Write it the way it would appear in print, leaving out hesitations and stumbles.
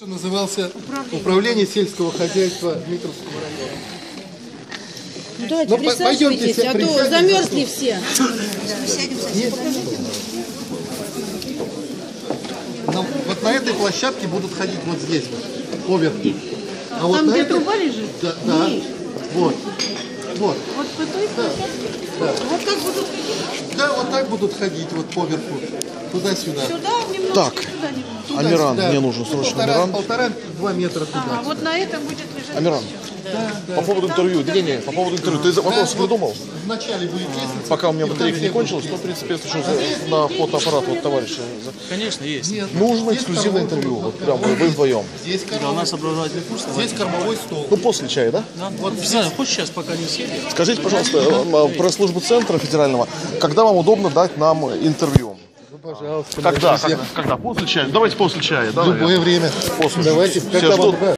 Назывался управление сельского хозяйства Дмитровского района. Ну, давайте присаживайтесь, а то замерзли все. Вот на этой площадке будут ходить вот здесь вот, поверху. А вот там, на где этой... труба лежит? Да, да. Вот. Вот. Вот по той площадке? Да. Вот так будут ходить? Да, вот так будут ходить, вот поверху. Туда-сюда. Сюда немножко, Так. туда-нибудь. Амиран, мне нужен срочно Амиран. 1,5-2 метра туда. А вот на этом будет лежать. Амиран, по поводу интервью. Не, по поводу интервью. Ты вопрос придумал? Вначале будет лестница. Пока у меня батарейка не кончилась, то, в принципе, если что, на фотоаппарат вот товарища. Конечно, есть. Нужно эксклюзивное интервью, вот прям вы вдвоем. Здесь Да, у нас образовательный курс. Здесь кормовой стол. Ну, после чая, да? Да. Вот, не знаю, хочешь сейчас, пока не сели? Скажите, пожалуйста, пресс-служба центра федерального, когда вам удобно дать нам интервью? Пожалуйста. Когда? После чая? Давайте после чая. Да, Любое время. После. Давайте. Все Когда ждут. вам